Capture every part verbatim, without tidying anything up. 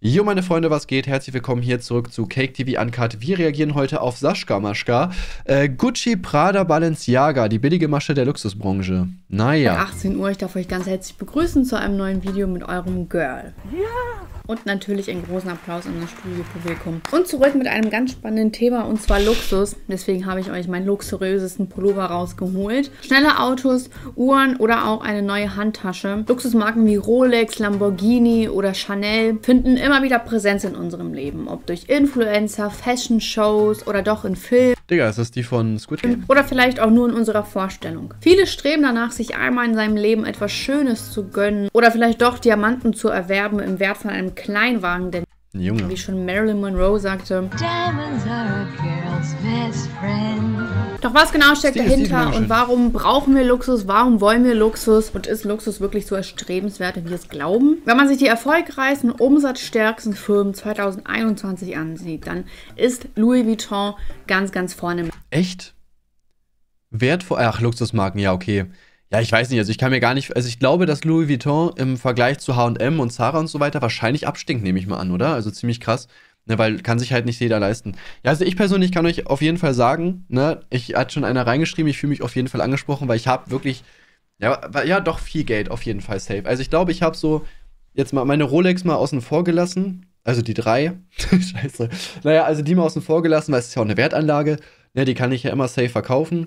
Jo, meine Freunde, was geht? Herzlich willkommen hier zurück zu Cake T V Uncut. Wir reagieren heute auf Sascha Maschka. Äh, Gucci, Prada, Balenciaga, die billige Masche der Luxusbranche. Naja. achtzehn Uhr, ich darf euch ganz herzlich begrüßen zu einem neuen Video mit eurem Girl. Ja! Und natürlich einen großen Applaus an das Studiopublikum. Und zurück mit einem ganz spannenden Thema, und zwar Luxus. Deswegen habe ich euch meinen luxuriösesten Pullover rausgeholt. Schnelle Autos, Uhren oder auch eine neue Handtasche. Luxusmarken wie Rolex, Lamborghini oder Chanel finden immer wieder Präsenz in unserem Leben. Ob durch Influencer, Fashion-Shows oder doch in Filmen. Digga, ist das die von Squid Game? Oder vielleicht auch nur in unserer Vorstellung. Viele streben danach, sich einmal in seinem Leben etwas Schönes zu gönnen. Oder vielleicht doch Diamanten zu erwerben im Wert von einem Kleinwagen, denn Junge. Wie schon Marilyn Monroe sagte, Diamonds are a girl's best friend. Doch was genau steckt Steve, dahinter Steve, und warum brauchen wir Luxus, warum wollen wir Luxus und ist Luxus wirklich so erstrebenswert, wie wir es glauben? Wenn man sich die erfolgreichsten, umsatzstärksten Firmen zwanzig einundzwanzig ansieht, dann ist Louis Vuitton ganz, ganz vorne. Echt? Wertvoll? Ach, Luxusmarken, ja, okay. Ja, ich weiß nicht, also ich kann mir gar nicht, also ich glaube, dass Louis Vuitton im Vergleich zu H und M und Zara und so weiter wahrscheinlich abstinkt, nehme ich mal an, oder? Also ziemlich krass, ne, weil kann sich halt nicht jeder leisten. Ja, also ich persönlich kann euch auf jeden Fall sagen, ne, ich hat schon einer reingeschrieben, ich fühle mich auf jeden Fall angesprochen, weil ich habe wirklich, ja, ja, doch viel Geld auf jeden Fall safe. Also ich glaube, ich habe so jetzt mal meine Rolex mal außen vor gelassen, also die drei, scheiße, naja, also die mal außen vor gelassen, weil es ist ja auch eine Wertanlage, ne, die kann ich ja immer safe verkaufen.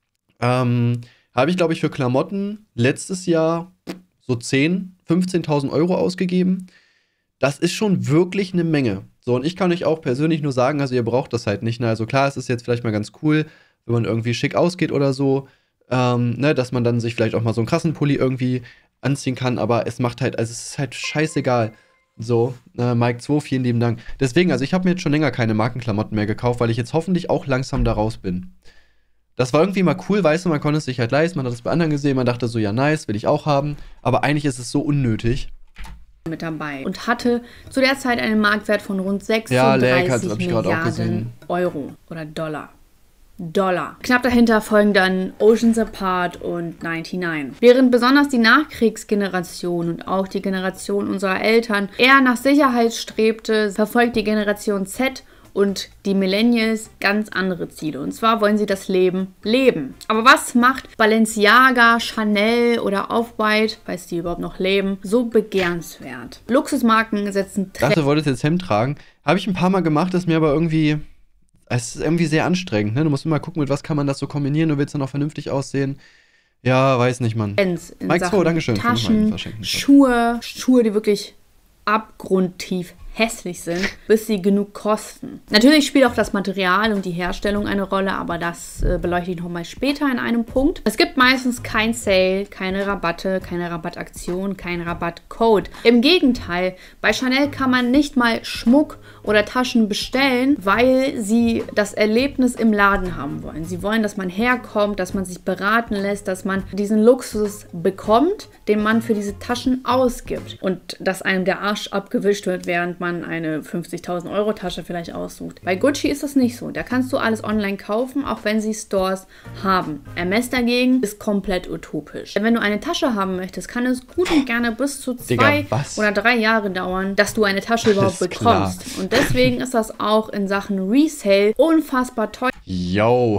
Ähm, Habe ich, glaube ich, für Klamotten letztes Jahr so zehntausend, fünfzehntausend Euro ausgegeben. Das ist schon wirklich eine Menge. So, und ich kann euch auch persönlich nur sagen, also ihr braucht das halt nicht. Ne? Also klar, es ist jetzt vielleicht mal ganz cool, wenn man irgendwie schick ausgeht oder so, ähm, ne, dass man dann sich vielleicht auch mal so einen krassen Pulli irgendwie anziehen kann, aber es macht halt, also es ist halt scheißegal. So, äh, Mike zwei, vielen lieben Dank. Deswegen, also ich habe mir jetzt schon länger keine Markenklamotten mehr gekauft, weil ich jetzt hoffentlich auch langsam da raus bin. Das war irgendwie mal cool, weißt du, man konnte es sich halt leisten, man hat es bei anderen gesehen, man dachte so, ja nice, will ich auch haben, aber eigentlich ist es so unnötig. Mit dabei und hatte zu der Zeit einen Marktwert von rund Ja, Lakers, sechsunddreißig hab ich gerade auch gesehen. Milliarden Euro oder Dollar. Dollar. Knapp dahinter folgen dann Oceans Apart und neunundneunzig. Während besonders die Nachkriegsgeneration und auch die Generation unserer Eltern eher nach Sicherheit strebte, verfolgt die Generation Z und die Millennials ganz andere Ziele. Und zwar wollen sie das Leben leben. Aber was macht Balenciaga, Chanel oder Off-White, falls die überhaupt noch leben, so begehrenswert? Luxusmarken setzen Ich dachte, du wolltest jetzt Hemd tragen. Habe ich ein paar Mal gemacht, ist mir aber irgendwie, es ist irgendwie sehr anstrengend. Ne? Du musst immer gucken, mit was kann man das so kombinieren, du willst dann auch vernünftig aussehen. Ja, weiß nicht, Mann. in Mike zwei, Dankeschön. Taschen, Schuhe, Schuhe, die wirklich abgrundtief hässlich sind, bis sie genug kosten. Natürlich spielt auch das Material und die Herstellung eine Rolle, aber das äh, beleuchte ich nochmal später in einem Punkt. Es gibt meistens kein Sale, keine Rabatte, keine Rabattaktion, kein Rabattcode. Im Gegenteil, bei Chanel kann man nicht mal Schmuck oder Taschen bestellen, weil sie das Erlebnis im Laden haben wollen. Sie wollen, dass man herkommt, dass man sich beraten lässt, dass man diesen Luxus bekommt, den man für diese Taschen ausgibt. Und dass einem der Arsch abgewischt wird, während man eine fünfzigtausend Euro Tasche vielleicht aussucht. Bei Gucci ist das nicht so. Da kannst du alles online kaufen, auch wenn sie Stores haben. Hermès dagegen ist komplett utopisch. Denn wenn du eine Tasche haben möchtest, kann es gut und gerne bis zu zwei Digga, was? oder drei Jahre dauern, dass du eine Tasche überhaupt Alles klar. bekommst. Und deswegen ist das auch in Sachen Resale unfassbar teuer. Yo,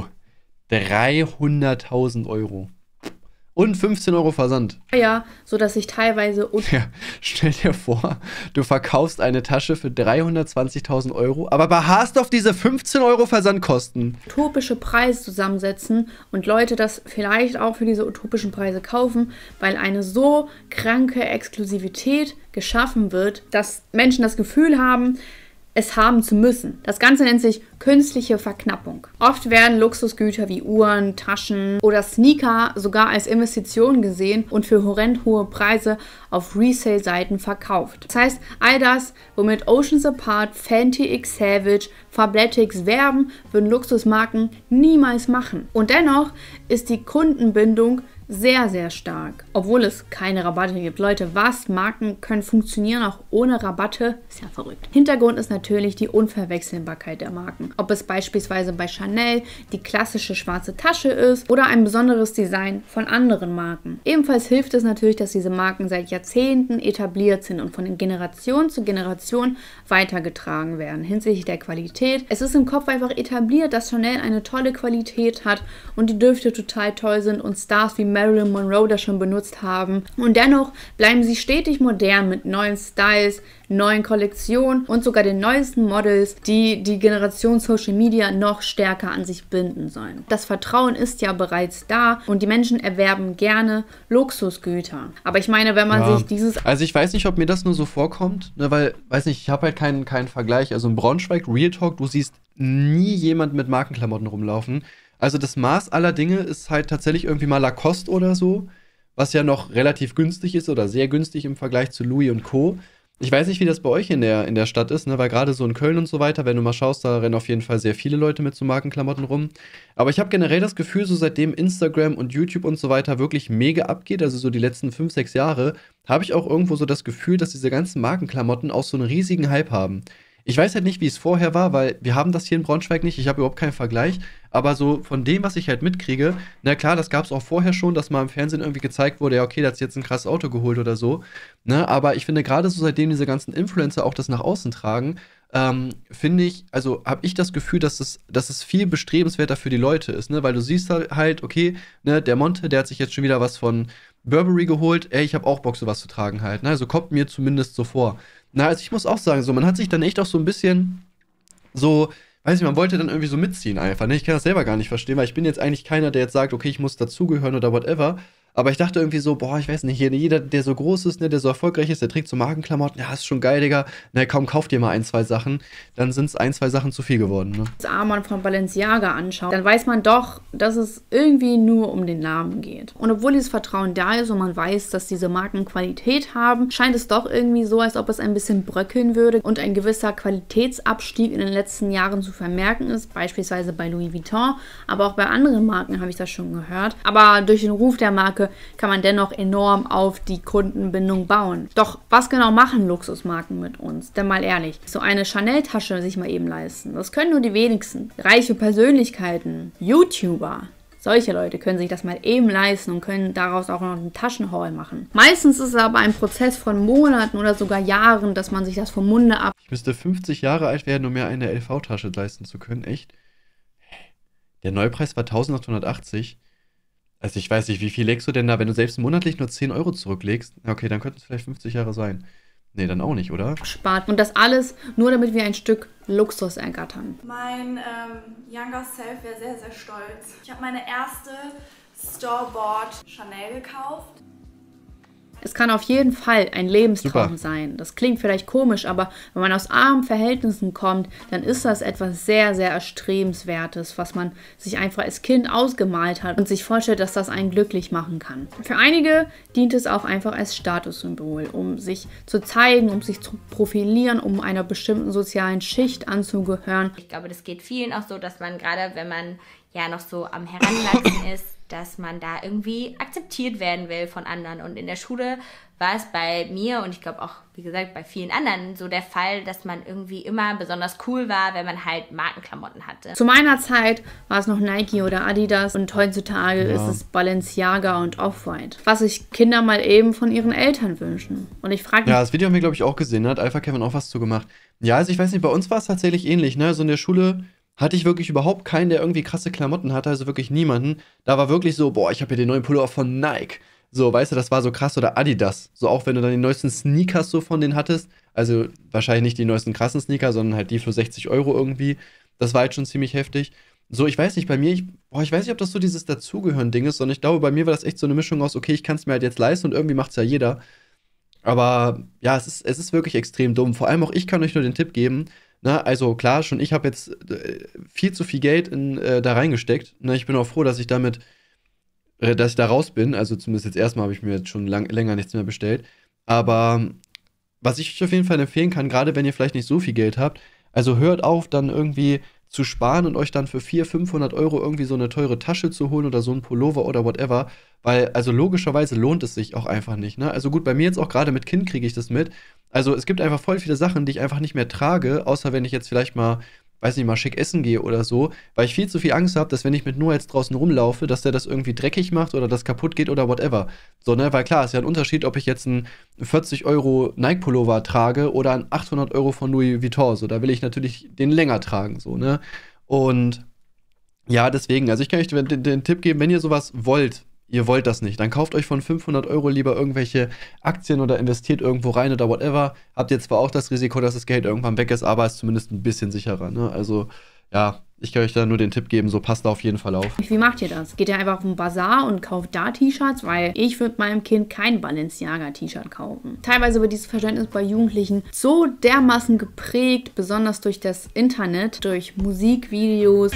dreihunderttausend Euro. Und fünfzehn Euro Versand. Ja, sodass sich teilweise Ja, stell dir vor, du verkaufst eine Tasche für dreihundertzwanzigtausend Euro, aber beharrst auf diese fünfzehn Euro Versandkosten. utopische Preise zusammensetzen und Leute das vielleicht auch für diese utopischen Preise kaufen, weil eine so kranke Exklusivität geschaffen wird, dass Menschen das Gefühl haben, es haben zu müssen. Das Ganze nennt sich künstliche Verknappung. Oft werden Luxusgüter wie Uhren, Taschen oder Sneaker sogar als Investition gesehen und für horrend hohe Preise auf Resale-Seiten verkauft. Das heißt, all das, womit Oceans Apart, Fenty x Savage, Fabletics werben, würden Luxusmarken niemals machen. Und dennoch ist die Kundenbindung sehr, sehr stark. Obwohl es keine Rabatte gibt. Leute, was? Marken können funktionieren auch ohne Rabatte? Ist ja verrückt. Hintergrund ist natürlich die Unverwechselbarkeit der Marken. Ob es beispielsweise bei Chanel die klassische schwarze Tasche ist oder ein besonderes Design von anderen Marken. Ebenfalls hilft es natürlich, dass diese Marken seit Jahrzehnten etabliert sind und von Generation zu Generation weitergetragen werden hinsichtlich der Qualität. Es ist im Kopf einfach etabliert, dass Chanel eine tolle Qualität hat und die Düfte total toll sind und Stars wie Marilyn Monroe das schon benutzt haben. Und dennoch bleiben sie stetig modern mit neuen Styles, neuen Kollektionen und sogar den neuesten Models, die die Generation Social Media noch stärker an sich binden sollen. Das Vertrauen ist ja bereits da und die Menschen erwerben gerne Luxusgüter. Aber ich meine, wenn man Ja. sich dieses... Also ich weiß nicht, ob mir das nur so vorkommt, ne, weil, weiß nicht, ich habe halt keinen, keinen Vergleich. Also in Braunschweig, Real Talk, du siehst nie jemand mit Markenklamotten rumlaufen. Also das Maß aller Dinge ist halt tatsächlich irgendwie mal Lacoste oder so, was ja noch relativ günstig ist oder sehr günstig im Vergleich zu Louis und Co. Ich weiß nicht, wie das bei euch in der, in der Stadt ist, ne, weil gerade so in Köln und so weiter, wenn du mal schaust, da rennen auf jeden Fall sehr viele Leute mit so Markenklamotten rum. Aber ich habe generell das Gefühl, so seitdem Instagram und YouTube und so weiter wirklich mega abgeht, also so die letzten fünf, sechs Jahre, habe ich auch irgendwo so das Gefühl, dass diese ganzen Markenklamotten auch so einen riesigen Hype haben. Ich weiß halt nicht, wie es vorher war, weil wir haben das hier in Braunschweig nicht, ich habe überhaupt keinen Vergleich, aber so von dem, was ich halt mitkriege, na klar, das gab es auch vorher schon, dass mal im Fernsehen irgendwie gezeigt wurde, ja okay, der hat sich jetzt ein krasses Auto geholt oder so, ne, aber ich finde gerade so, seitdem diese ganzen Influencer auch das nach außen tragen, ähm, finde ich, also habe ich das Gefühl, dass es, dass es viel bestrebenswerter für die Leute ist, ne, weil du siehst halt, okay, ne, der Monte, der hat sich jetzt schon wieder was von Burberry geholt, ey, ich habe auch Bock, sowas zu tragen halt, ne, also kommt mir zumindest so vor. Na, also ich muss auch sagen, so, man hat sich dann echt auch so ein bisschen so, weiß nicht, man wollte dann irgendwie so mitziehen einfach, ne? Ich kann das selber gar nicht verstehen, weil ich bin jetzt eigentlich keiner, der jetzt sagt, okay, ich muss dazugehören oder whatever. Aber ich dachte irgendwie so, boah, ich weiß nicht, jeder, der so groß ist, ne, der so erfolgreich ist, der trägt so Markenklamotten, ja, ist schon geil, Digga. Ne, kaum kauft dir mal ein, zwei Sachen, dann sind es ein, zwei Sachen zu viel geworden, ne? das Armband von Balenciaga anschaut, dann weiß man doch, dass es irgendwie nur um den Namen geht. Und obwohl dieses Vertrauen da ist und man weiß, dass diese Marken Qualität haben, scheint es doch irgendwie so, als ob es ein bisschen bröckeln würde und ein gewisser Qualitätsabstieg in den letzten Jahren zu vermerken ist, beispielsweise bei Louis Vuitton, aber auch bei anderen Marken habe ich das schon gehört. Aber durch den Ruf der Marke kann man dennoch enorm auf die Kundenbindung bauen. Doch was genau machen Luxusmarken mit uns? Denn mal ehrlich, so eine Chanel-Tasche sich mal eben leisten, das können nur die wenigsten. Reiche Persönlichkeiten, YouTuber, solche Leute können sich das mal eben leisten und können daraus auch noch einen Taschenhaul machen. Meistens ist es aber ein Prozess von Monaten oder sogar Jahren, dass man sich das vom Munde ab... Ich müsste fünfzig Jahre alt werden, um mir eine L V-Tasche leisten zu können, echt? Der Neupreis war eintausendachthundertachtzig. Also ich weiß nicht, wie viel legst du denn da, wenn du selbst monatlich nur zehn Euro zurücklegst? Okay, dann könnten es vielleicht fünfzig Jahre sein. Nee, dann auch nicht, oder? spart. Und das alles nur, damit wir ein Stück Luxus ergattern. Mein ähm, Younger Self wäre sehr, sehr stolz. Ich habe meine erste Store-Bought Chanel gekauft. Es kann auf jeden Fall ein Lebenstraum Super. sein. Das klingt vielleicht komisch, aber wenn man aus armen Verhältnissen kommt, dann ist das etwas sehr, sehr Erstrebenswertes, was man sich einfach als Kind ausgemalt hat und sich vorstellt, dass das einen glücklich machen kann. Für einige dient es auch einfach als Statussymbol, um sich zu zeigen, um sich zu profilieren, um einer bestimmten sozialen Schicht anzugehören. Ich glaube, das geht vielen auch so, dass man gerade, wenn man ja noch so am Heranwachsen ist, dass man da irgendwie akzeptiert werden will von anderen. Und in der Schule war es bei mir und ich glaube auch, wie gesagt, bei vielen anderen so der Fall, dass man irgendwie immer besonders cool war, wenn man halt Markenklamotten hatte. Zu meiner Zeit war es noch Nike oder Adidas und heutzutage Ja. ist es Balenciaga und Off-White, was sich Kinder mal eben von ihren Eltern wünschen. Und ich frage mich, Ja, das Video haben wir, glaube ich, auch gesehen, ne? Hat Alpha Kevin auch was zu gemacht. Ja, also ich weiß nicht, bei uns war es tatsächlich ähnlich, ne? Also in der Schule hatte ich wirklich überhaupt keinen, der irgendwie krasse Klamotten hatte, also wirklich niemanden. Da war wirklich so, boah, ich habe hier den neuen Pullover von Nike. So, weißt du, das war so krass. Oder Adidas. So, auch wenn du dann die neuesten Sneakers so von denen hattest. Also wahrscheinlich nicht die neuesten krassen Sneaker, sondern halt die für sechzig Euro irgendwie. Das war halt schon ziemlich heftig. So, ich weiß nicht, bei mir, ich, boah, ich weiß nicht, ob das so dieses Dazugehören-Ding ist, sondern ich glaube, bei mir war das echt so eine Mischung aus, okay, ich kann es mir halt jetzt leisten und irgendwie macht es ja jeder. Aber ja, es ist, es ist wirklich extrem dumm. Vor allem auch ich kann euch nur den Tipp geben, na, also klar, schon ich habe jetzt äh, viel zu viel Geld in, äh, da reingesteckt. Na, ich bin auch froh, dass ich damit, äh, dass ich da raus bin. Also zumindest jetzt erstmal habe ich mir jetzt schon lang, länger nichts mehr bestellt. Aber was ich euch auf jeden Fall empfehlen kann, gerade wenn ihr vielleicht nicht so viel Geld habt, also hört auf, dann irgendwie zu sparen und euch dann für vierhundert, fünfhundert Euro irgendwie so eine teure Tasche zu holen oder so ein Pullover oder whatever. Weil, also logischerweise lohnt es sich auch einfach nicht, ne? Also gut, bei mir jetzt auch gerade mit Kind kriege ich das mit. Also es gibt einfach voll viele Sachen, die ich einfach nicht mehr trage, außer wenn ich jetzt vielleicht mal, weiß nicht, mal schick essen gehe oder so, weil ich viel zu viel Angst habe, dass wenn ich mit Noah jetzt draußen rumlaufe, dass der das irgendwie dreckig macht oder das kaputt geht oder whatever. So, ne, weil klar, ist ja ein Unterschied, ob ich jetzt einen vierzig Euro Nike-Pullover trage oder einen achthundert Euro von Louis Vuitton. So, da will ich natürlich den länger tragen, so, ne. Und ja, deswegen, also ich kann euch den, den, den Tipp geben, wenn ihr sowas wollt, ihr wollt das nicht, dann kauft euch von fünfhundert Euro lieber irgendwelche Aktien oder investiert irgendwo rein oder whatever. Habt ihr zwar auch das Risiko, dass das Geld irgendwann weg ist, aber ist zumindest ein bisschen sicherer, ne? Also, ja, ich kann euch da nur den Tipp geben, so passt da auf jeden Fall auf. Wie macht ihr das? Geht ihr einfach auf den Bazar und kauft da T-Shirts? Weil ich würde meinem Kind kein Balenciaga-T-Shirt kaufen. Teilweise wird dieses Verständnis bei Jugendlichen so dermaßen geprägt, besonders durch das Internet, durch Musikvideos,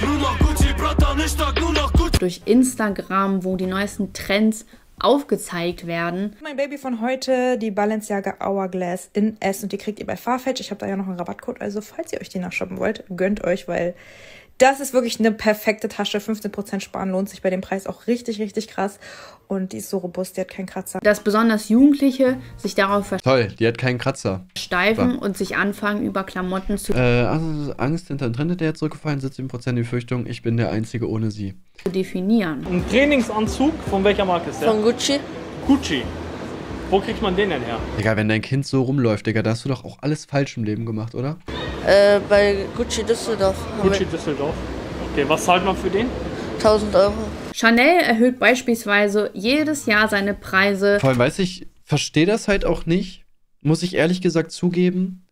durch Instagram, wo die neuesten Trends aufgezeigt werden. Mein Baby von heute, die Balenciaga Hourglass in S, und die kriegt ihr bei Farfetch. Ich habe da ja noch einen Rabattcode, also falls ihr euch die nachshoppen wollt, gönnt euch, weil das ist wirklich eine perfekte Tasche. fünfzehn Prozent sparen lohnt sich bei dem Preis auch richtig, richtig krass. Und die ist so robust, die hat keinen Kratzer. Dass besonders Jugendliche sich darauf Toll, die hat keinen Kratzer. versteifen und sich anfangen, über Klamotten zu Äh, also Angst hinter den Trend, der jetzt zurückgefallen, siebzehn Prozent die Befürchtung, ich bin der Einzige ohne sie. definieren. Ein Trainingsanzug, von welcher Marke ist der? Von Gucci. Gucci. Wo kriegt man den denn her? Digga, wenn dein Kind so rumläuft, Digga, da hast du doch auch alles falsch im Leben gemacht, oder? Äh, bei Gucci Düsseldorf. haben Gucci Düsseldorf. Okay, was zahlt man für den? wir tausend Euro. Chanel erhöht beispielsweise jedes Jahr seine Preise. Vor allem, weiß ich, verstehe das halt auch nicht, muss ich ehrlich gesagt zugeben.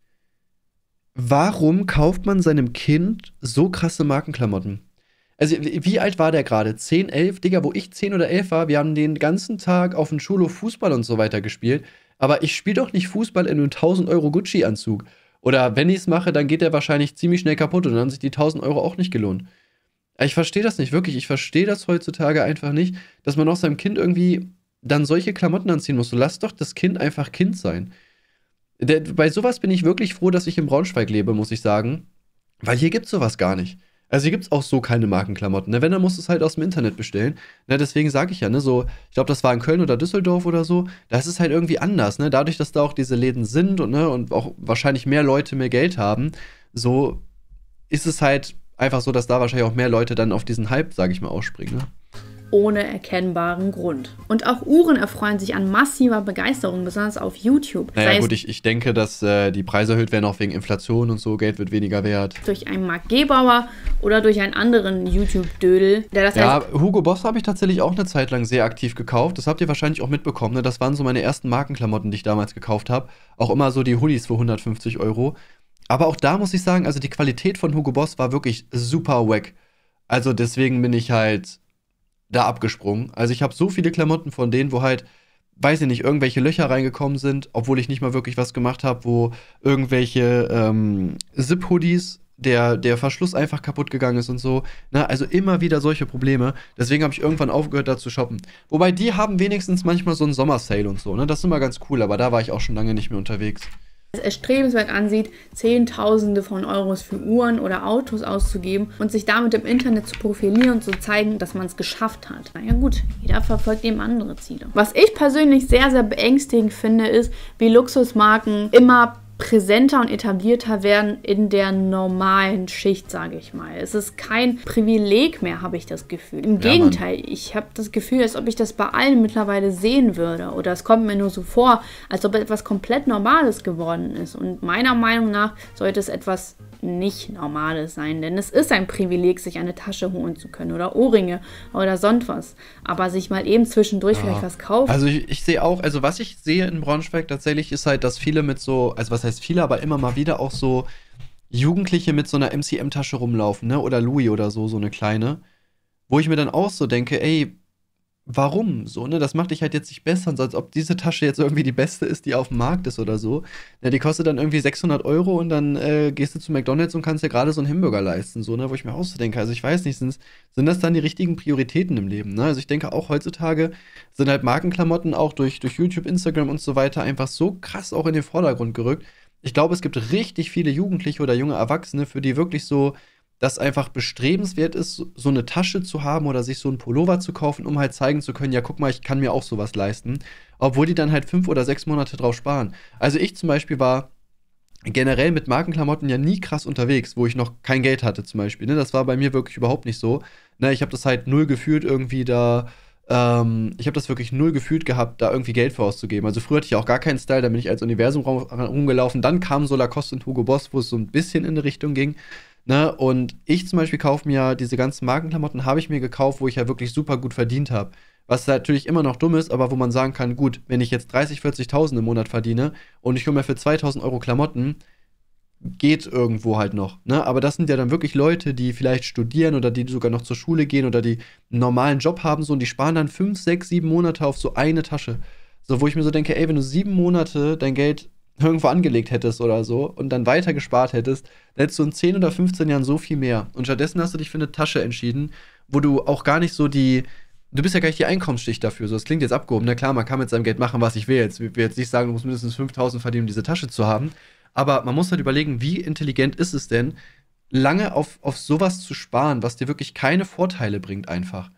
Warum kauft man seinem Kind so krasse Markenklamotten? Also, wie alt war der gerade? zehn, elf? Digga, wo ich zehn oder elf war, wir haben den ganzen Tag auf dem Schulhof Fußball und so weiter gespielt. Aber ich spiele doch nicht Fußball in einem tausend Euro Gucci-Anzug. Oder wenn ich es mache, dann geht der wahrscheinlich ziemlich schnell kaputt und dann haben sich die tausend Euro auch nicht gelohnt. Ich verstehe das nicht, wirklich. Ich verstehe das heutzutage einfach nicht, dass man auch seinem Kind irgendwie dann solche Klamotten anziehen muss. So, lass doch das Kind einfach Kind sein. Der, bei sowas bin ich wirklich froh, dass ich in Braunschweig lebe, muss ich sagen. Weil hier gibt's sowas gar nicht. Also hier gibt's auch so keine Markenklamotten. Ne? Wenn, dann musst du es halt aus dem Internet bestellen. Ne? Deswegen sage ich ja, ne, so, ich glaube, das war in Köln oder Düsseldorf oder so, da ist es halt irgendwie anders. Ne? Dadurch, dass da auch diese Läden sind und, ne, und auch wahrscheinlich mehr Leute mehr Geld haben, so ist es halt einfach so, dass da wahrscheinlich auch mehr Leute dann auf diesen Hype, sage ich mal, ausspringen. Ne? Ohne erkennbaren Grund. Und auch Uhren erfreuen sich an massiver Begeisterung, besonders auf YouTube. Naja, Sei es gut, ich, ich denke, dass äh, die Preise erhöht werden, auch wegen Inflation und so, Geld wird weniger wert. durch einen Marc Gebauer oder durch einen anderen YouTube-Dödel, der das Ja, heißt, Hugo Boss habe ich tatsächlich auch eine Zeit lang sehr aktiv gekauft. Das habt ihr wahrscheinlich auch mitbekommen. Ne? Das waren so meine ersten Markenklamotten, die ich damals gekauft habe. Auch immer so die Hoodies für hundertfünfzig Euro. Aber auch da muss ich sagen, also die Qualität von Hugo Boss war wirklich super wack. Also deswegen bin ich halt da abgesprungen. Also ich habe so viele Klamotten von denen, wo halt, weiß ich nicht, irgendwelche Löcher reingekommen sind, obwohl ich nicht mal wirklich was gemacht habe, wo irgendwelche ähm, Zip-Hoodies, der, der Verschluss einfach kaputt gegangen ist und so. Na, also immer wieder solche Probleme. Deswegen habe ich irgendwann aufgehört, da zu shoppen. Wobei die haben wenigstens manchmal so einen Sommersale und so. Ne? Das ist immer ganz cool, aber da war ich auch schon lange nicht mehr unterwegs. erstrebenswert ansieht, Zehntausende von Euros für Uhren oder Autos auszugeben und sich damit im Internet zu profilieren und zu zeigen, dass man es geschafft hat. Na ja gut, jeder verfolgt eben andere Ziele. Was ich persönlich sehr, sehr beängstigend finde, ist, wie Luxusmarken immer präsenter und etablierter werden in der normalen Schicht, sage ich mal. Es ist kein Privileg mehr, habe ich das Gefühl. Im Ja, Gegenteil, ich habe das Gefühl, als ob ich das bei allen mittlerweile sehen würde. Oder es kommt mir nur so vor, als ob etwas komplett Normales geworden ist. Und meiner Meinung nach sollte es etwas nicht Normales sein, denn es ist ein Privileg, sich eine Tasche holen zu können oder Ohrringe oder sonst was. Aber sich mal eben zwischendurch Ja. vielleicht was kaufen. Also ich, ich sehe auch, also was ich sehe in Braunschweig tatsächlich ist halt, dass viele mit so, also was heißt viele, aber immer mal wieder auch so Jugendliche mit so einer M C M-Tasche rumlaufen, ne? Oder Louis oder so, so eine kleine. Wo ich mir dann auch so denke, ey, warum? So, ne? Das macht dich halt jetzt nicht besser, so als ob diese Tasche jetzt irgendwie die beste ist, die auf dem Markt ist oder so. Ja, die kostet dann irgendwie sechshundert Euro und dann äh, gehst du zu McDonald's und kannst dir gerade so einen Hamburger leisten, so, ne? Wo ich mir auch so denke, also ich weiß nicht, sind, sind das dann die richtigen Prioritäten im Leben, ne? Also ich denke auch heutzutage sind halt Markenklamotten auch durch, durch YouTube, Instagram und so weiter einfach so krass auch in den Vordergrund gerückt. Ich glaube, es gibt richtig viele Jugendliche oder junge Erwachsene, für die wirklich so das einfach bestrebenswert ist, so eine Tasche zu haben oder sich so einen Pullover zu kaufen, um halt zeigen zu können, ja, guck mal, ich kann mir auch sowas leisten. Obwohl die dann halt fünf oder sechs Monate drauf sparen. Also ich zum Beispiel war generell mit Markenklamotten ja nie krass unterwegs, wo ich noch kein Geld hatte zum Beispiel. Ne? Das war bei mir wirklich überhaupt nicht so. Ne? Ich habe das halt null gefühlt irgendwie da, ähm, ich habe das wirklich null gefühlt gehabt, da irgendwie Geld für auszugeben. Also früher hatte ich auch gar keinen Style, da bin ich als Universum rum- rumgelaufen. Dann kam so Lacoste und Hugo Boss, wo es so ein bisschen in eine Richtung ging. Ne? Und ich zum Beispiel kaufe mir diese ganzen Markenklamotten, habe ich mir gekauft, wo ich ja wirklich super gut verdient habe. Was natürlich immer noch dumm ist, aber wo man sagen kann, gut, wenn ich jetzt dreißigtausend, vierzigtausend im Monat verdiene und ich hole mir für zweitausend Euro Klamotten, geht irgendwo halt noch. Ne? Aber das sind ja dann wirklich Leute, die vielleicht studieren oder die sogar noch zur Schule gehen oder die einen normalen Job haben so und die sparen dann fünf, sechs, sieben Monate auf so eine Tasche. So, wo ich mir so denke, ey, wenn du sieben Monate dein Geld irgendwo angelegt hättest oder so und dann weiter gespart hättest, dann hättest du in zehn oder fünfzehn Jahren so viel mehr. Und stattdessen hast du dich für eine Tasche entschieden, wo du auch gar nicht so die Du bist ja gar nicht die Einkommensschicht dafür. So, das klingt jetzt abgehoben. Na klar, man kann mit seinem Geld machen, was ich will. Jetzt will jetzt nicht sagen, du musst mindestens fünftausend verdienen, um diese Tasche zu haben. Aber man muss halt überlegen, wie intelligent ist es denn, lange auf, auf sowas zu sparen, was dir wirklich keine Vorteile bringt einfach.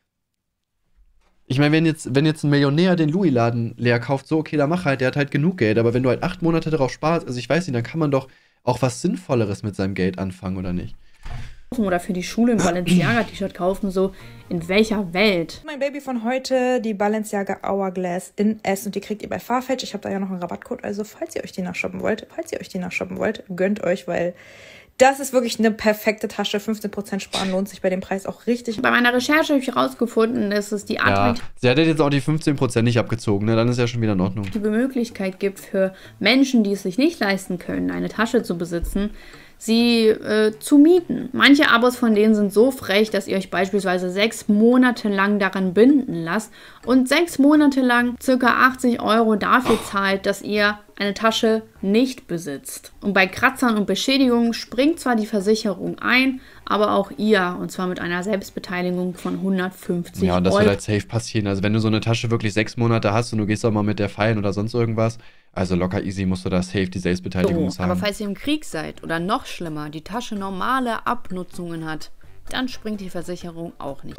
Ich meine, wenn jetzt, wenn jetzt ein Millionär den Louis-Laden leer kauft, so, okay, da mach halt, der hat halt genug Geld. Aber wenn du halt acht Monate darauf sparst, also ich weiß nicht, dann kann man doch auch was Sinnvolleres mit seinem Geld anfangen, oder nicht? Oder für die Schule ein Balenciaga-T-Shirt kaufen, so in welcher Welt? Mein Baby von heute, die Balenciaga Hourglass in S und die kriegt ihr bei Farfetch. Ich habe da ja noch einen Rabattcode, also falls ihr euch die nachshoppen wollt, falls ihr euch die nachshoppen wollt, gönnt euch, weil das ist wirklich eine perfekte Tasche. fünfzehn Prozent sparen lohnt sich bei dem Preis auch richtig. Bei meiner Recherche habe ich herausgefunden, dass es die Ja, attraktive sie hat jetzt auch die fünfzehn Prozent nicht abgezogen, ne? Dann ist ja schon wieder in Ordnung. Möglichkeit gibt für Menschen, die es sich nicht leisten können, eine Tasche zu besitzen, sie äh, zu mieten. Manche Abos von denen sind so frech, dass ihr euch beispielsweise sechs Monate lang daran binden lasst und sechs Monate lang ca. achtzig Euro dafür zahlt, dass ihr eine Tasche nicht besitzt. Und bei Kratzern und Beschädigungen springt zwar die Versicherung ein, aber auch ihr, und zwar mit einer Selbstbeteiligung von hundertfünfzig Ja, und das Euro. wird halt safe passieren. Also wenn du so eine Tasche wirklich sechs Monate hast und du gehst auch mal mit der feiern oder sonst irgendwas, also locker easy musst du da safe die Selbstbeteiligung So, zahlen. aber falls ihr im Krieg seid oder noch schlimmer, die Tasche normale Abnutzungen hat, dann springt die Versicherung auch nicht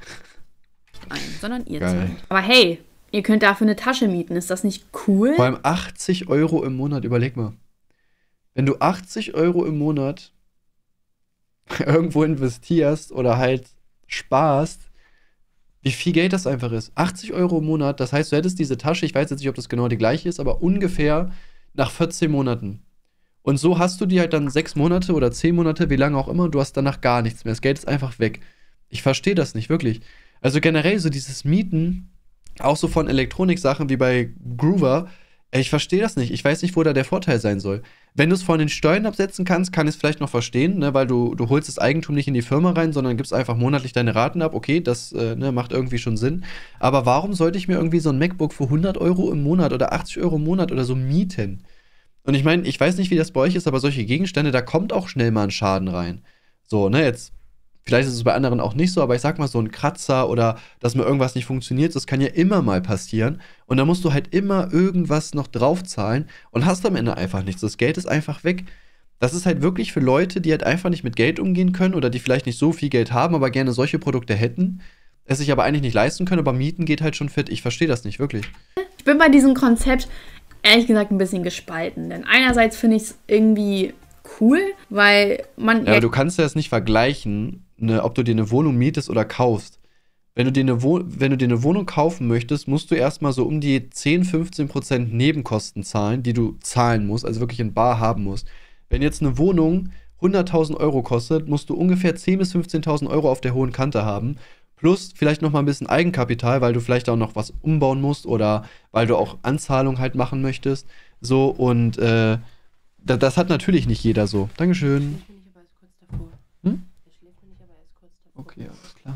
ein, sondern ihr Geil. zahlt. Aber hey, ihr könnt dafür eine Tasche mieten. Ist das nicht cool? Vor allem achtzig Euro im Monat, überleg mal. Wenn du achtzig Euro im Monat irgendwo investierst oder halt sparst, wie viel Geld das einfach ist. achtzig Euro im Monat, das heißt, du hättest diese Tasche, ich weiß jetzt nicht, ob das genau die gleiche ist, aber ungefähr nach vierzehn Monaten. Und so hast du die halt dann sechs Monate oder zehn Monate, wie lange auch immer, und du hast danach gar nichts mehr. Das Geld ist einfach weg. Ich verstehe das nicht, wirklich. Also generell so dieses Mieten, auch so von Elektroniksachen wie bei Groover, ich verstehe das nicht. Ich weiß nicht, wo da der Vorteil sein soll. Wenn du es von den Steuern absetzen kannst, kann ich es vielleicht noch verstehen, ne, weil du, du holst das Eigentum nicht in die Firma rein, sondern gibst einfach monatlich deine Raten ab. Okay, das äh, ne, macht irgendwie schon Sinn. Aber warum sollte ich mir irgendwie so ein MacBook für hundert Euro im Monat oder achtzig Euro im Monat oder so mieten? Und ich meine, ich weiß nicht, wie das bei euch ist, aber solche Gegenstände, da kommt auch schnell mal ein Schaden rein. So, ne, jetzt, vielleicht ist es bei anderen auch nicht so, aber ich sag mal, so ein Kratzer oder dass mir irgendwas nicht funktioniert, das kann ja immer mal passieren. Und da musst du halt immer irgendwas noch draufzahlen und hast am Ende einfach nichts. Das Geld ist einfach weg. Das ist halt wirklich für Leute, die halt einfach nicht mit Geld umgehen können oder die vielleicht nicht so viel Geld haben, aber gerne solche Produkte hätten, es sich aber eigentlich nicht leisten können, aber mieten geht halt schon fit. Ich verstehe das nicht, wirklich. Ich bin bei diesem Konzept ehrlich gesagt ein bisschen gespalten. Denn einerseits finde ich es irgendwie cool, weil man. Ja, aber du kannst ja das nicht vergleichen, ne, ob du dir eine Wohnung mietest oder kaufst. Wenn du dir eine, Wo- wenn du dir eine Wohnung kaufen möchtest, musst du erstmal so um die zehn, fünfzehn Prozent Nebenkosten zahlen, die du zahlen musst, also wirklich in bar haben musst. Wenn jetzt eine Wohnung hunderttausend Euro kostet, musst du ungefähr zehntausend bis fünfzehntausend Euro auf der hohen Kante haben. Plus vielleicht noch mal ein bisschen Eigenkapital, weil du vielleicht auch noch was umbauen musst oder weil du auch Anzahlung halt machen möchtest. So, und äh, das, das hat natürlich nicht jeder so. Dankeschön. Hm? Okay, alles klar.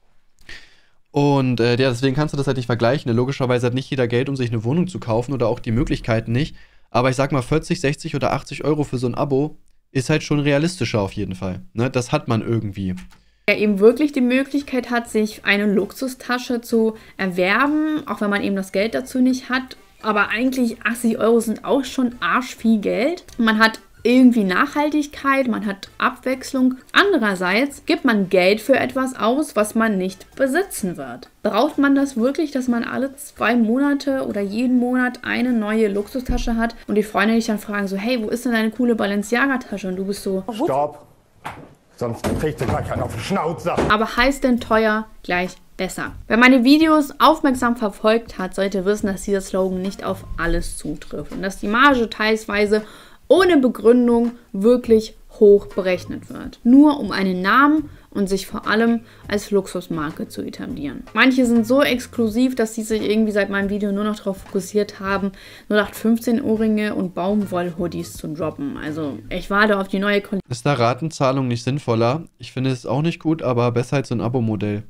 Und äh, ja, deswegen kannst du das halt nicht vergleichen. Logischerweise hat nicht jeder Geld, um sich eine Wohnung zu kaufen oder auch die Möglichkeiten nicht. Aber ich sag mal, vierzig, sechzig oder achtzig Euro für so ein Abo ist halt schon realistischer auf jeden Fall. Ne? Das hat man irgendwie. Er eben wirklich die Möglichkeit hat, sich eine Luxustasche zu erwerben, auch wenn man eben das Geld dazu nicht hat. Aber eigentlich achtzig Euro sind auch schon arsch viel Geld. Man hat irgendwie Nachhaltigkeit, man hat Abwechslung. Andererseits gibt man Geld für etwas aus, was man nicht besitzen wird. Braucht man das wirklich, dass man alle zwei Monate oder jeden Monat eine neue Luxustasche hat und die Freunde dich dann fragen so, hey, wo ist denn deine coole Balenciaga-Tasche? Und du bist so, Stopp! Sonst kriegst du gleich einen auf die Schnauze. Aber heißt denn teuer gleich besser? Wer meine Videos aufmerksam verfolgt hat, sollte wissen, dass dieser Slogan nicht auf alles zutrifft und dass die Marge teilweise ohne Begründung wirklich hoch berechnet wird. Nur um einen Namen und sich vor allem als Luxusmarke zu etablieren. Manche sind so exklusiv, dass sie sich irgendwie seit meinem Video nur noch darauf fokussiert haben, null acht fünfzehn Ohrringe und Baumwoll-Hoodies zu droppen. Also ich warte auf die neue Kollektion. Ist da Ratenzahlung nicht sinnvoller? Ich finde es auch nicht gut, aber besser als so ein Abo-Modell.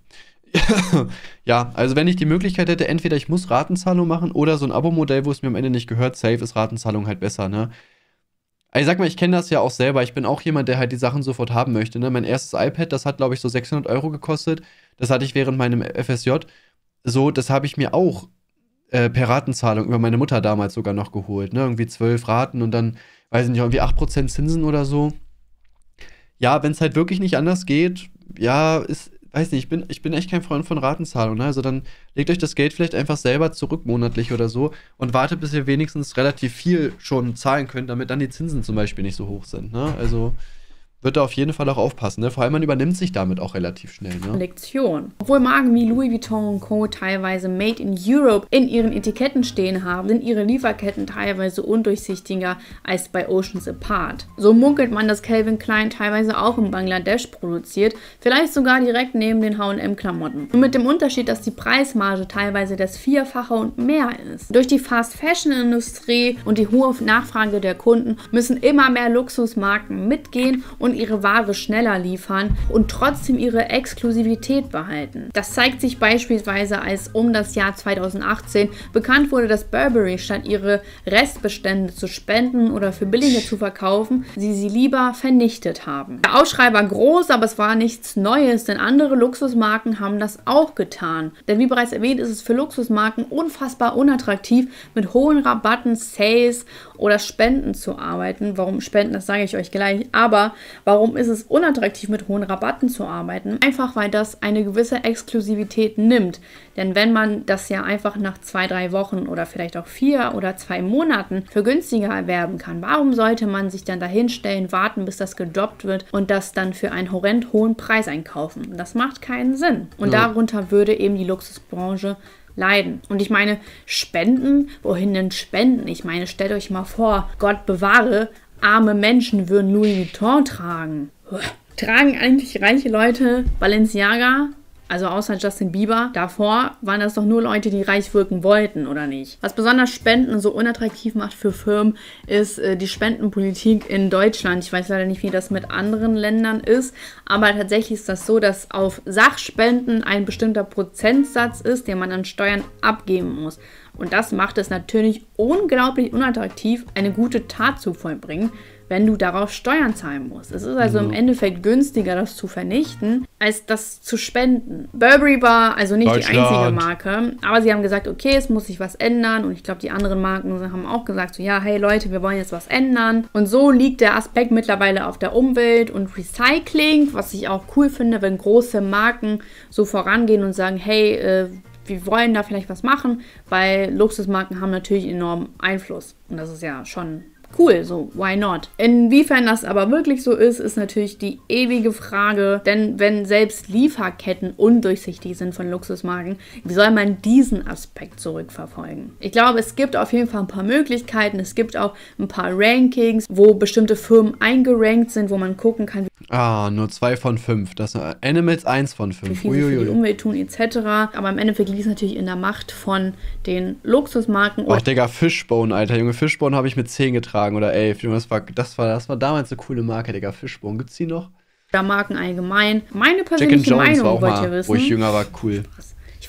Ja, also wenn ich die Möglichkeit hätte, entweder ich muss Ratenzahlung machen oder so ein Abo-Modell, wo es mir am Ende nicht gehört, safe ist Ratenzahlung halt besser, ne? Ich sag mal, ich kenne das ja auch selber. Ich bin auch jemand, der halt die Sachen sofort haben möchte. Ne? Mein erstes iPad, das hat, glaube ich, so sechshundert Euro gekostet. Das hatte ich während meinem F S J. So, das habe ich mir auch äh, per Ratenzahlung über meine Mutter damals sogar noch geholt. Ne? Irgendwie zwölf Raten und dann, weiß ich nicht, irgendwie acht Prozent Zinsen oder so. Ja, wenn es halt wirklich nicht anders geht, ja, ist, weiß nicht, ich bin, ich bin echt kein Freund von Ratenzahlung. Ne? Also dann legt euch das Geld vielleicht einfach selber zurück monatlich oder so und wartet, bis ihr wenigstens relativ viel schon zahlen könnt, damit dann die Zinsen zum Beispiel nicht so hoch sind. Ne? Also wird da auf jeden Fall auch aufpassen. Ne? Vor allem, man übernimmt sich damit auch relativ schnell. Ne? Kollektion. Obwohl Marken wie Louis Vuitton und Co. teilweise Made in Europe in ihren Etiketten stehen haben, sind ihre Lieferketten teilweise undurchsichtiger als bei Oceans Apart. So munkelt man, dass Calvin Klein teilweise auch in Bangladesch produziert, vielleicht sogar direkt neben den H und M-Klamotten. Und mit dem Unterschied, dass die Preismarge teilweise das Vierfache und mehr ist. Durch die Fast-Fashion-Industrie und die hohe Nachfrage der Kunden müssen immer mehr Luxusmarken mitgehen und ihre Ware schneller liefern und trotzdem ihre Exklusivität behalten. Das zeigt sich beispielsweise, als um das Jahr zweitausendachtzehn bekannt wurde, dass Burberry statt ihre Restbestände zu spenden oder für billiger zu verkaufen, sie sie lieber vernichtet haben. Der Aufschrei war groß, aber es war nichts Neues, denn andere Luxusmarken haben das auch getan. Denn wie bereits erwähnt, ist es für Luxusmarken unfassbar unattraktiv, mit hohen Rabatten, Sales oder Spenden zu arbeiten. Warum Spenden, das sage ich euch gleich, aber warum ist es unattraktiv, mit hohen Rabatten zu arbeiten? Einfach, weil das eine gewisse Exklusivität nimmt. Denn wenn man das ja einfach nach zwei, drei Wochen oder vielleicht auch vier oder zwei Monaten für günstiger erwerben kann, warum sollte man sich dann dahinstellen, warten, bis das gedroppt wird und das dann für einen horrend hohen Preis einkaufen? Das macht keinen Sinn. Und ja. Darunter würde eben die Luxusbranche leiden. Und ich meine, Spenden, wohin denn Spenden? Ich meine, stellt euch mal vor, Gott bewahre, arme Menschen würden Louis Vuitton tragen. Tragen eigentlich reiche Leute Balenciaga? Also außer Justin Bieber. Davor waren das doch nur Leute, die reich wirken wollten, oder nicht? Was besonders Spenden so unattraktiv macht für Firmen, ist äh, die Spendenpolitik in Deutschland. Ich weiß leider nicht, wie das mit anderen Ländern ist, aber tatsächlich ist das so, dass auf Sachspenden ein bestimmter Prozentsatz ist, den man an Steuern abgeben muss. Und das macht es natürlich unglaublich unattraktiv, eine gute Tat zu vollbringen, wenn du darauf Steuern zahlen musst. Es ist also im Endeffekt günstiger, das zu vernichten, als das zu spenden. Burberry war also nicht die einzige Marke, aber sie haben gesagt, okay, es muss sich was ändern und ich glaube, die anderen Marken haben auch gesagt, so ja, hey Leute, wir wollen jetzt was ändern. Und so liegt der Aspekt mittlerweile auf der Umwelt und Recycling, was ich auch cool finde, wenn große Marken so vorangehen und sagen, hey, äh, wir wollen da vielleicht was machen, weil Luxusmarken haben natürlich enormen Einfluss und das ist ja schon cool, so why not? Inwiefern das aber wirklich so ist, ist natürlich die ewige Frage, denn wenn selbst Lieferketten undurchsichtig sind von Luxusmarken, wie soll man diesen Aspekt zurückverfolgen? Ich glaube, es gibt auf jeden Fall ein paar Möglichkeiten, es gibt auch ein paar Rankings, wo bestimmte Firmen eingerankt sind, wo man gucken kann, Ah, nur zwei von fünf. Das ist Animals eins von fünf. wie viel sie für die Umwelt tun et cetera. Aber im Endeffekt liegt es natürlich in der Macht von den Luxusmarken. Ach, Digga, Fishbone, Alter. Junge, Fishbone habe ich mit zehn getragen oder elf. Junge, das war, das war, das war damals eine coole Marke, Digga. Fishbone. Gibt's die noch? Oder Marken allgemein. Meine persönliche Jack and Jones Meinung war auch wollt mal, ihr wissen. wo ich jünger war, cool. Ich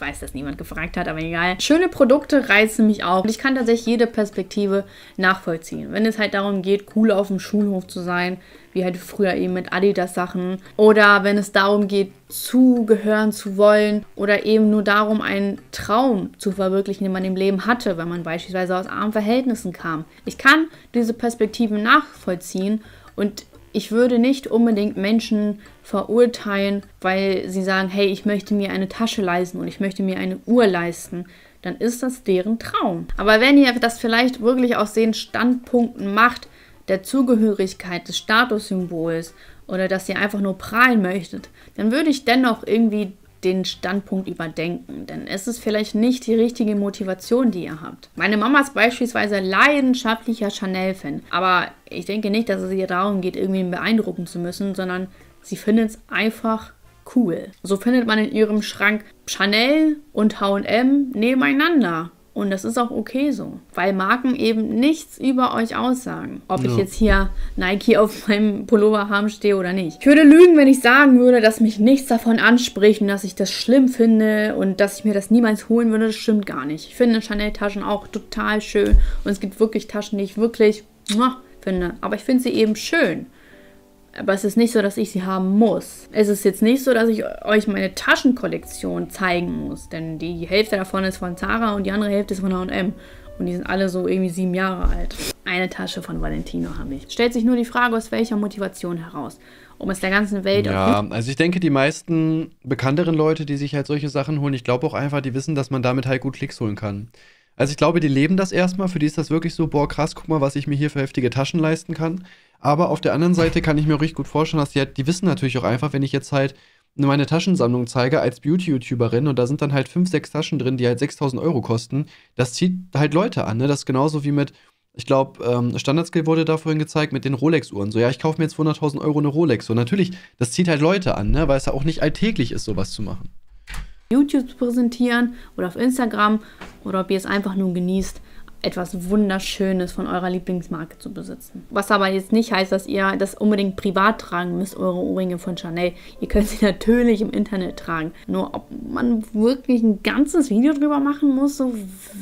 Ich weiß, dass niemand gefragt hat, aber egal. Schöne Produkte reizen mich auch. Und ich kann tatsächlich jede Perspektive nachvollziehen. Wenn es halt darum geht, cool auf dem Schulhof zu sein, wie halt früher eben mit Adidas-Sachen. Oder wenn es darum geht, zugehören zu wollen. Oder eben nur darum, einen Traum zu verwirklichen, den man im Leben hatte, wenn man beispielsweise aus armen Verhältnissen kam. Ich kann diese Perspektiven nachvollziehen und ich würde nicht unbedingt Menschen verurteilen, weil sie sagen, hey, ich möchte mir eine Tasche leisten und ich möchte mir eine Uhr leisten. Dann ist das deren Traum. Aber wenn ihr das vielleicht wirklich aus den Standpunkten macht, der Zugehörigkeit, des Statussymbols oder dass ihr einfach nur prahlen möchtet, dann würde ich dennoch irgendwie den Standpunkt überdenken, denn es ist vielleicht nicht die richtige Motivation, die ihr habt. Meine Mama ist beispielsweise leidenschaftlicher Chanel-Fan, aber ich denke nicht, dass es ihr darum geht, irgendwie beeindrucken zu müssen, sondern sie findet es einfach cool. So findet man in ihrem Schrank Chanel und H und M nebeneinander. Und das ist auch okay so, weil Marken eben nichts über euch aussagen. Ob ja. ich jetzt hier Nike auf meinem Pullover haben stehe oder nicht. Ich würde lügen, wenn ich sagen würde, dass mich nichts davon anspricht und dass ich das schlimm finde und dass ich mir das niemals holen würde. Das stimmt gar nicht. Ich finde Chanel-Taschen auch total schön. Und es gibt wirklich Taschen, die ich wirklich finde. Aber ich finde sie eben schön. Aber es ist nicht so, dass ich sie haben muss. Es ist jetzt nicht so, dass ich euch meine Taschenkollektion zeigen muss. Denn die Hälfte davon ist von Zara und die andere Hälfte ist von H und M. Und die sind alle so irgendwie sieben Jahre alt. Eine Tasche von Valentino habe ich. Stellt sich nur die Frage, aus welcher Motivation heraus. Um es der ganzen Welt... Ja, also ich denke, die meisten bekannteren Leute, die sich halt solche Sachen holen, ich glaube auch einfach, die wissen, dass man damit halt gut Klicks holen kann. Also ich glaube, die leben das erstmal. Für die ist das wirklich so, boah, krass, guck mal, was ich mir hier für heftige Taschen leisten kann. Aber auf der anderen Seite kann ich mir auch richtig gut vorstellen, dass die halt, die wissen natürlich auch einfach, wenn ich jetzt halt meine Taschensammlung zeige als Beauty-YouTuberin und da sind dann halt fünf, sechs Taschen drin, die halt sechstausend Euro kosten, das zieht halt Leute an, ne? Das ist genauso wie mit, ich glaube, ähm, Standard-Skill wurde da vorhin gezeigt, mit den Rolex-Uhren. So, ja, ich kaufe mir jetzt für hunderttausend Euro eine Rolex. So, natürlich, das zieht halt Leute an, ne? Weil es ja auch nicht alltäglich ist, sowas zu machen. YouTube zu präsentieren oder auf Instagram oder ob ihr es einfach nur genießt, etwas Wunderschönes von eurer Lieblingsmarke zu besitzen. Was aber jetzt nicht heißt, dass ihr das unbedingt privat tragen müsst, eure Ohrringe von Chanel. Ihr könnt sie natürlich im Internet tragen. Nur ob man wirklich ein ganzes Video drüber machen muss, so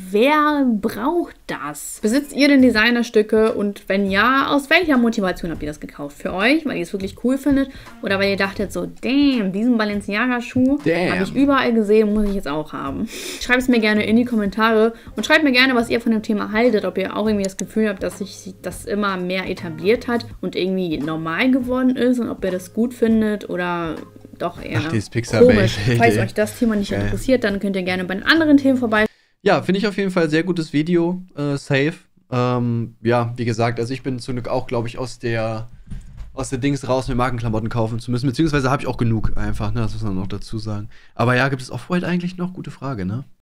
wer braucht das? Besitzt ihr denn Designerstücke und wenn ja, aus welcher Motivation habt ihr das gekauft? Für euch, weil ihr es wirklich cool findet oder weil ihr dachtet so, damn, diesen Balenciaga-Schuh habe ich überall gesehen, muss ich jetzt auch haben. Schreibt es mir gerne in die Kommentare und schreibt mir gerne, was ihr von dem Thema haltet, ob ihr auch irgendwie das Gefühl habt, dass sich das immer mehr etabliert hat und irgendwie normal geworden ist und ob ihr das gut findet oder doch eher Ach, dieses komisch. Falls euch das Thema nicht Geil. interessiert, dann könnt ihr gerne bei den anderen Themen vorbei. Ja, finde ich auf jeden Fall ein sehr gutes Video, äh, safe. Ähm, ja, wie gesagt, also ich bin zum Glück auch, glaube ich, aus der aus der Dings raus, mir Markenklamotten kaufen zu müssen, beziehungsweise habe ich auch genug einfach, ne, das muss man noch dazu sagen. Aber ja, gibt es Off-White eigentlich noch? Gute Frage, ne?